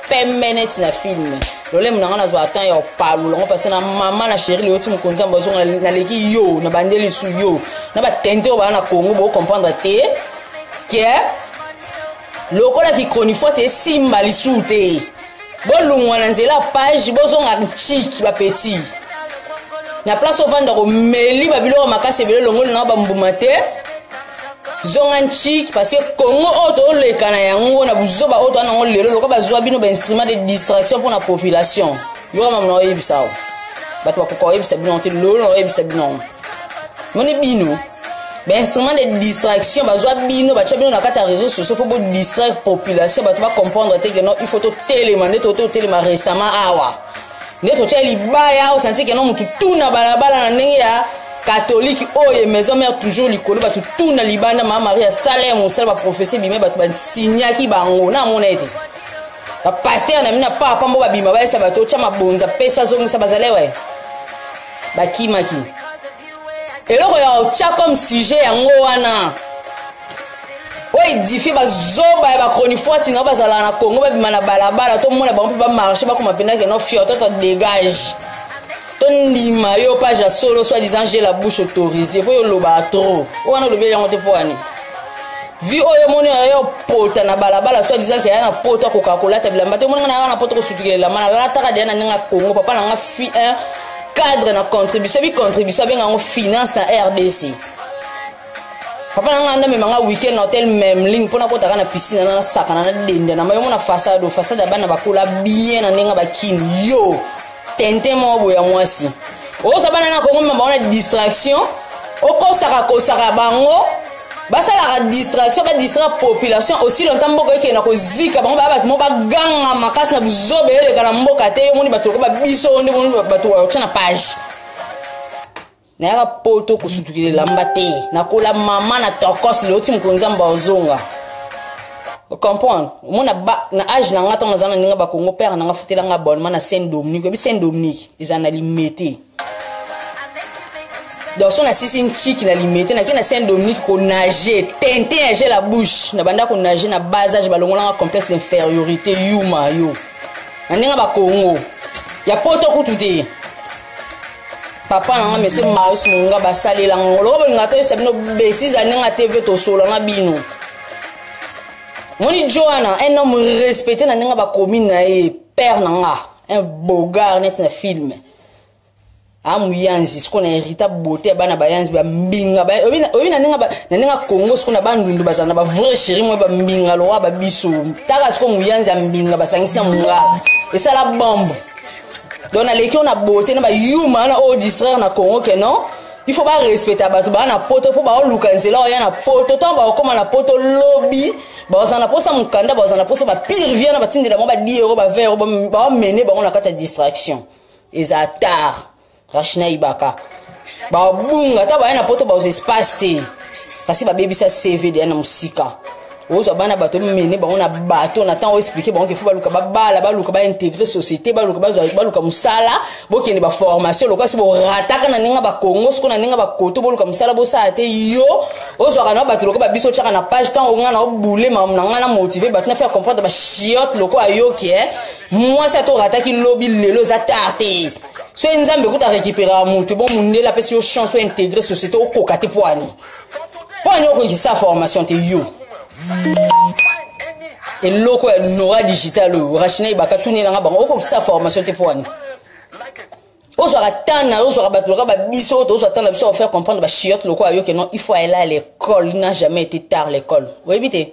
pembe net na film lole munanga na zo atan ya palu longo parce na mama na chérie le oti mukonza mbazo na leki yo na bandeli su yo na ba tente ba na Congo bo comprendre te que lokola ki konifo te simba lisu te bolungwa na nzela page bozonga chiki ba petit na place au vendre meli ba biloko makase belo longo na ba mbuma te zonga chiki parce que Congo auto le kana yango na buzoba auto na ngolelo lokola bazwa bino ba instrument de distraction pour la population yo mama no yebisa bato bakoko yebisa bino te lolo yebisa bino moni bino ba instrument de distraction bazwa bino ba chabino na kati ya réseaux sociaux pour bo distraire population bato ba comprendre te que non il faut to télémander to téléma récemment awa neto teli baya au senti que non mutu tuna balabala na ndenge ya catholique oye maison mère toujours likolo bato tuna libanda mama Maria Salem musala ba prophétie bimé bato ba signaki bango na monete ba pasteur na mina papa mbo ba bima ba esa bato cha mabonza pesa zongi sa bazalewe ba kimaki eloko ya ocha comme sujet yango wana oye difi bazoba ya bakronifoa tinga bazala na Congo ba bima na balabala to mona ba mpe ba marcher ba koma pena que no fio to dégage to ndima yo page ya solo soit disant j'ai la bouche autorisée po yo loba trop wana lobe yango te poani vi oyo moni yo pota na balabala soit disant que ya na pota ko kakola ta bilamba te mona na wana pota ko sutukela mana la taka de na nga Congo papa na nga fi un cadre na contribution bien en finance na RDC papa na nga ndame manga weekend hotel même ligne pona ko taka na piscine na saka na dende na mayo mona façade bana bakula bien na ninga bakini yo tente mo boya mwasi o sabana na Congo mamba ona distraction o kosaka bango basa la distraction ba distraire population aussi longtemps mboko yake na kozika bango ba bato mo ba ganga makasi na buzobe ele kana mboka te yo moni bato ko ba biso ndi moni bato wa na page na ya poto kusutukile lamba te na kola mama na tokos le oti mkonza mbazonga o comprendre mona ba na âge na ngata ngazana ninga ba Congo père na ngafutela nga abonnement na Saint-Dominique bi Saint-Dominique izana limité donc son assisi une chic na limité na kina Saint-Dominique ko nager tenter nager la bouche na banda ko nager na bas âge balongola nga complexe d'infériorité yuma yo ninga ba Congo ya poto kutute papa na monsieur Marius Munga basalela ngolo ba ngato sabino bêtise aninga TV to solo na bino moni Joana un homme respecté na ninga ba commune na e père nanga un beau gars net na film amuyanzi siko na hérita beauté bana bayanzi ba mbinga ba obina ninga Congo siko na bandundu bazana ba vrai chéri mo ba mbinga lo ba biso taka siko muyanzi mbinga basangisi na munga esa la bombe donc aleki on a beauté na ba yuma na o distraire na Congo que non il faut pas respecter bato ba na poto po ba luka nzela o ya na poto to ba koma na poto lobby ba zana posa mukanda ba zana posa ba pire vient na batindela mo ba 10 € ba 20 € ba mener ba on a kata distraction ezatar Rachina Ibaka ba bunga ta ba na poto ba os espace te parce ba baby sa CV de na musika ozo bana bato mene ba on a bato na temps expliquer ba on ke faut ba luka ba bala ba luka ba intégrer société ba luka ba luka musala bo kende ba formation lokwa si bo rataka na ninga ba Congo siko na ninga ba koto bo luka musala bo sa te yo ozo kana ba luka ba biso chaka na page temps on na boule ma nga na motiver ba na faire comprendre ba chiotte lokwa yo ki moi ça to rataki lobby lelo za tarte so nzambe kuta récupérer mutu bon munde la pesi yo chance so intégrer société o kokate poani o ko sa formation te yo et loko ya nora digital Rachina Ibaka tunela nga bango ko sa formation te poani ozo ratana ozo rabatlo ba biso to ozo atana biso faire comprendre ba chiotte loko ayo que non il faut aller à l'école, il n'a jamais été tard l'école oui éviter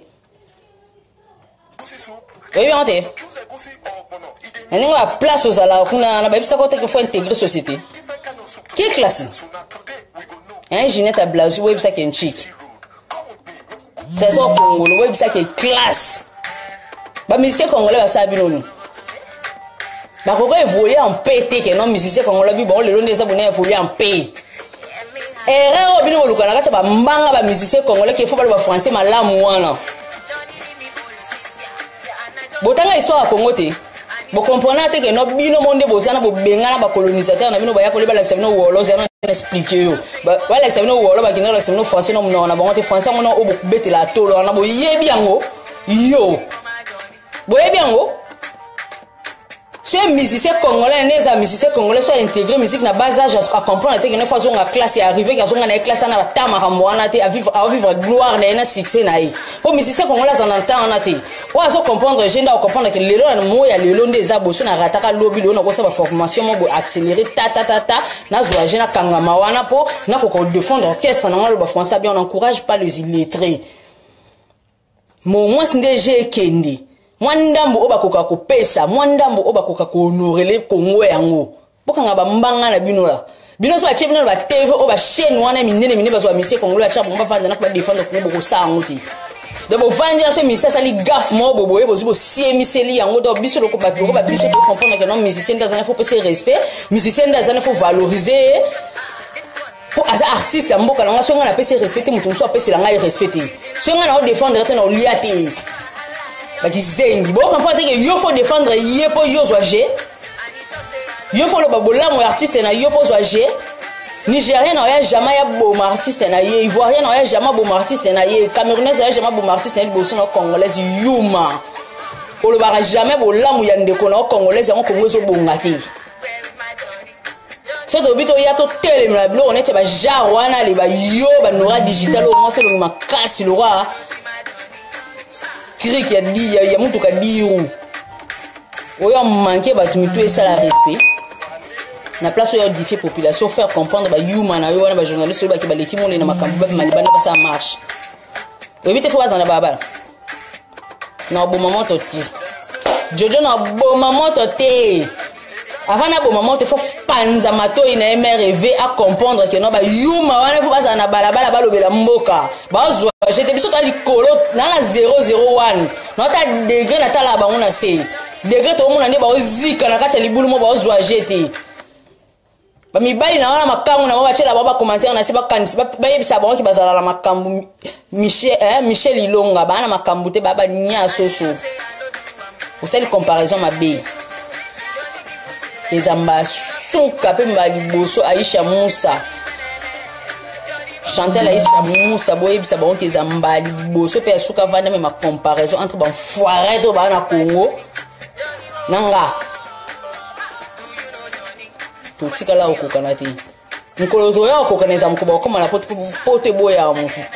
oui ante nani nga place aux ala kuna na ba bisa ko te que faut intégrer société quelle classe un Ginette à Blazu oui bisa qui chic trésor congolais oui bisa qui classe ba musicien congolais ba sabi noni ba ko évoluer en PT que non musicien congolais bi bon le long des abonnés évoluer en P erreur bino luka na kata ba mbanga ba musicien congolais qui faut ba français malamu wana botanga histoire ya Congo te bo comprendre te que no bino monde bozana bo bengana ba colonisateur na bino ba ya ko le ba la bino wolo zana expliquer yo ba la bino wolo ba kinga la bino français no na ba ngote français ngono o bo betela tolo na bo yebi yango yo bo yebi yango c'est musicien congolais les musiciens congolais soit intégré musique na bas âge à comprendre que une fois son classe est arrivé que son na classe na la tama ramwana te à vivre gloire na succès na yi pour musicien congolais en entend na te wa so comprendre je nda comprendre que lelo na mo ya lelo ndeza boso na rataka lobby lo na ko sa formation mo bo accélérer ta na zo je na kangama wana po na ko défendre orchestre na ngalo ba français bien on encourage pas les illettrés moi c'est j'ai kende mwandambo oba koka kopesa mwandambo oba koka ko honorer le Congo yango bokanga ba mbanga na binola bino so ache bino ba TV oba chaîne wana minene bazo amisie Congo la chapo mba fanda na ko défendre Congo ko sa nguti de bo vendre so misa sali gaffe mo bobo e bozo siemiseli yango do biso loko ba biso to comprendre que non musicien dans un faut passer respect musicien dans un faut valoriser pour as artiste ya mboka nga so nga na pese respecter mutu so pese la nga respecter so nga na défendre tena o liate bakizengi bo comprendre que yo faut défendre yepo yo zoaje yo faut le babola mo artiste na yo po zoaje Nigérien na ya jamais ya bon artiste na ye Ivoirien na ya jamais bon artiste na ye Camerounais na ya jamais bon artiste na ye boso na Congolais yuma o le bara jamais bola mo ya ndeko na Congolais en Congo zo bongati so to bito ya to tele mla blo on était ba jarwana le ba yo ba nora digital o mo se lo makasi lo wa Krik ya di ya mutu ka diru oyo manqué ba tumitu et ça la respect na place oyo differ population faire comprendre ba human na yo wana ba journaliste ba ki ba leki monde na makambo ba malibana ba ça marche éviter faut bazana baba na bo maman to ti jojo na bo maman to te avant na bo maman te faut panza mato ina aimer rêver à comprendre que non ba human wana faut bazana balabala ba lobela mboka ba zo j'étais biso ta likolo na 001 nota degré na tala bango na se degré to mona ne ba ozika na kati ya libulu mo ba ozwa jete ba mibali na wana makambu na ba chela ba commentaire na se ba kanisi ba yebisa bango ki bazala la makambu Michel Ilonga ba na makambu te ba nya soso pour cette comparaison mabe les ambasuka pe mbaliboso Aisha Musa Chantal Aïs Moussa Boye bisa ba onke zambali boso pe asuka vanda me ma comparaison entre ba foire to ba na Congo nanga to tikala okokana te nkolo to ya okokana za mkuba koma na pote boya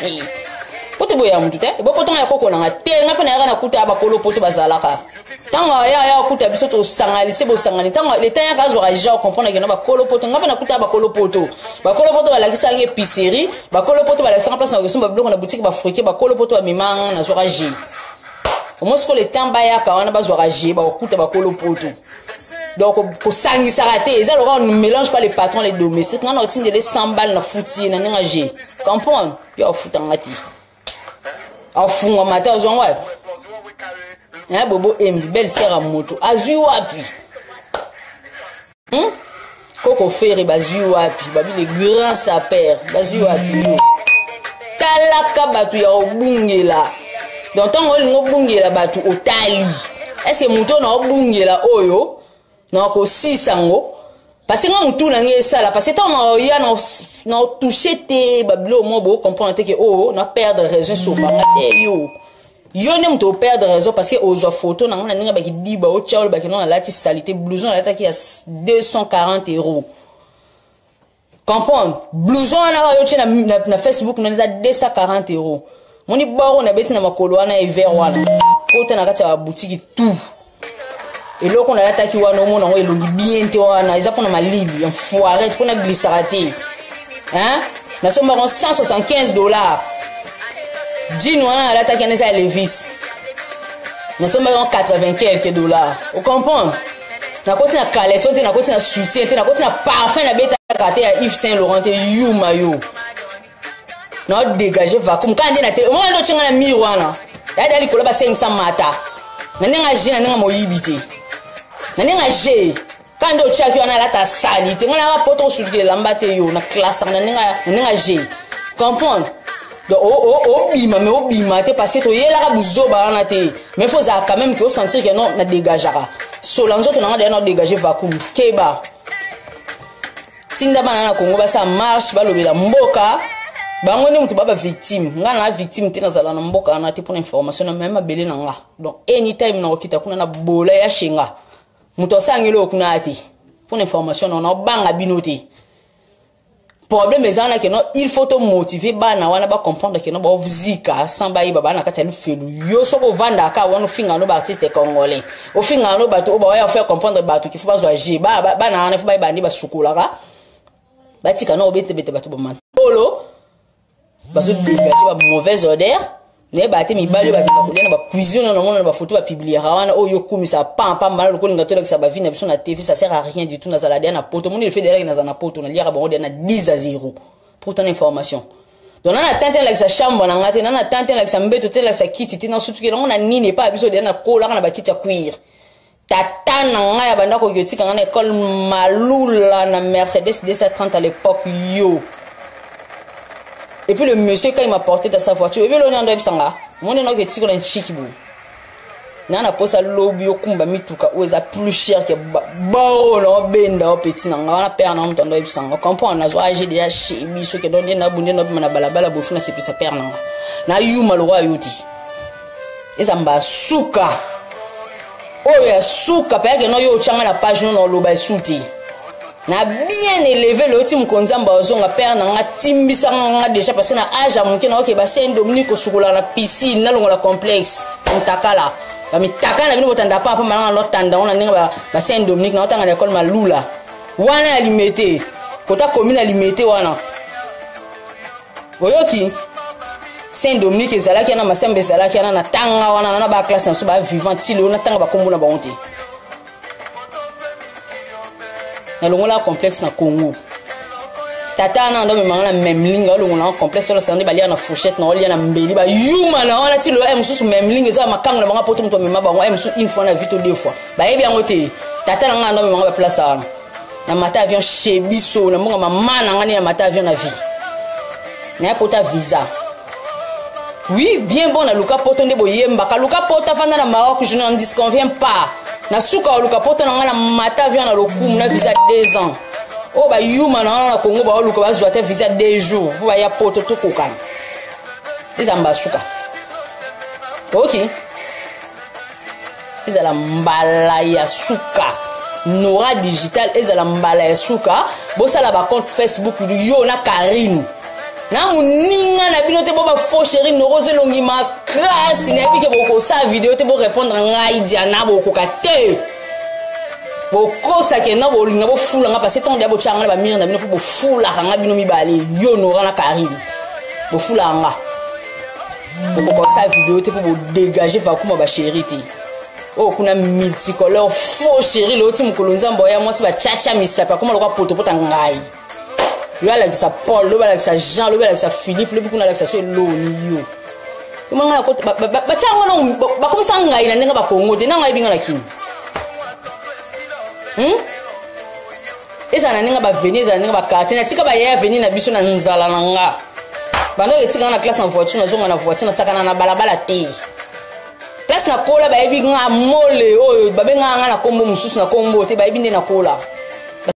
mu te bo poto ya kokona nga te nga pe na ya na kuta ba kolo poto bazalaka tanga ya kuta biso to sangalise bo sangani tanga leta ya kazo raja comprendre que na ba kolo poto nga pe na kuta ba kolo poto ba lakisa nge épicerie ba kolo poto ba lakisa place na kesumba biloko na boutique ba friquer ba kolo poto ba mimanga na zora ji au moins que le temps ba ya ka wana ba zora ji ba kuta ba kolo poto donc pour sangisa raté ça on ne mélange pas les patrons les domestiques on a aussi des 100 balles na fouti na nga ji comprendre yo futanga ti afunga mata ozongwa na bobo belle sœur à moto azui wapi koko fere bazui wapi babi les grands sapeurs bazui wapi talaka batu ya obungela donc tango lingo bungela batu otali est-ce que moto na obungela oyo na ko sisango parce que mutu na nge sala parce que tant ya na toucher te bablo mo bo comprendre que oh na perdre raison sur banga te yo ne mutu perdre raison parce que ozo photo na ngana ninga ba ki diba o chaol ba ki na lati salité blouson la taki à 240 €. Comprendre blouson na yo chena na Facebook na za 240 €. Moni baro na beti na makolo wana hiver wana kote na kati ya boutique tout et là qu'on a l'attaqué wana mo na ngo elongi bien te wana eza pona malibi en foire pona glycérate hein na somme $175 jean wana l'attaqué na sa Levis na somme $80 quelques dollars vous comprenez na koti na caleçon te na koti na soutien te na koti na parfum na beta kate ya Yves Saint Laurent te yuma yo na dégager vacuum quand na te mo ndo chinga na miro wana ya dali koloba 500 mata na nenga je na nenga moyibite na nenga je quand o chaki wana la ta sali te ngana ba poto soutien lamba te yo na classe na nenga je comprendre donc bima te parce que to yela ka buzoba wana te mais faut ça quand même que sentir que non na dégagera solanzo to na na dégager vacuum keba tinda bana na Congo ba ça marche ba lobela mboka bango ni mutu baba victime nga na victime te na zala na mboka na te pour information na même belé na nga donc anytime na okita kuna na bola ya shinga muto sangelo kuna te pour information non banga binote problème ezana que non il faut te motiver bana wana ba comprendre que non ba zika sans ba iba bana kata lu felu yo soko vanda ka wana finga no ba artiste congolais o finga no ba to ba ya faire comprendre ba to qu'il faut pas agir bana wana faut ba bandi ba sukula ka ba tika no bete ba to ba mantolo ba so dégager ba mauvaise odeur ne ba te mi bali ba ko na ba cuisine na mona ba photo ba publier wana o yo komisa pam mal ko ngato la sa ba vie na biso na TV ça sert à rien du tout na zala dia na poto mon il fait derrière na poto na liaka bango dia na 10-0 pour ton information donc on a tenté avec sa chambre na ngate na tenté avec sa mbeto te avec sa kiti te na surtout que on a nini pas biso dia na kola na ba kiti ya cuir tata na nga ya banda ko yotika na école Malula na Mercedes 230 à l'époque yo. Et puis le monsieur, quand il m'a porté dans sa voiture, il veut l'on sanga. Mon nom est Tigo dans Chikibu. Nana posa lobby au kumba mituka ou est plus cher que bon non benda au petit nanga. On a perdu en temps sanga. On comprend on a joué j'ai déjà chez biso que donne na bunde na bana balabala bofuna c'est puis ça perd nanga. Na yuma le roi yuti. Ezamba suka. Oh ya suka parce que no yo changa la page non loba suti. Na bien élevé le team konzamba ozonga père nanga timbisa nga déjà passé na âge à mon kena OK ba Saint Dominique osukula na piscine na longola complexe ntakala ba mitakala bino botanda pa malanga no tanda on ninga ba Saint Dominique na otanga na école Malula wana alimete kota commune alimete wana oyoki Saint Dominique ezalaki na masembe ezalaki na tanga wana na ba classe na so ba vivant tilo na tanga ba kombo na ba honte na longola complexe na Congo tata na ndo memanga na memlinga longola complexe la sande balia na fourchette na olia na mbeli ba yuma na wana ti lo mususu memlinga eza makanga na banga poto mto mema bango mususu une fois na vite deux fois ba yebi yango te tata na nga ndo memanga ba place wana na mata avion chez biso na mbonga mama na ngani na mata avion na vie na pota visa. Oui, bien bon na luka poto ndebo yemba ka luka poto fanda na Maroc je n'en disconviens pas. Na suka luka poto na ngana mata vient na lokumu na visa 2 ans. Oh ba yuma na Congo ba luka ba zwa te visa 2 jours. Ba ya poto to kokana. Ezamba suka. OK. Ezala mbala ya suka. Nora digital ezala mbala ya suka. Bosala ba compte Facebook yo na Karine. Na muninga na bino te bo ba faux chéri no rose longi ma classe na bike boko sa vidéo te bo répondre ngai diana boko kate boko sa ke na bo linga bo fula nga parce que ton dia bo changa ba mire na bino bo fula nga bino mibale yo no na Karine bo fula nga boko sa vidéo te bo dégager ba kuma ba chéri te oh kuna multicolore faux chéri lo ti mukolonza mboya moi si ba chacha misapa kuma lo kwa poto pota ngai lui avec sa Paul, lui avec sa Jean, lui avec sa Philippe, lui avec sa soeur Loni. Comment on a quoi? Bah tiens on a comme ça on a il a n'enga pas Congo, t'es n'enga ibinga la kim. Et ça n'enga pas venir, ça n'enga pas quartier. Na tika ba ya venir na biso na nzala nanga. Bando ke tika na classe en voiture, na zonga na voiture na sakana na balabala te. Place na kola ba ibinga mole, oh ba benga nga na kombo mususu na kombo te ba ibinde na kola.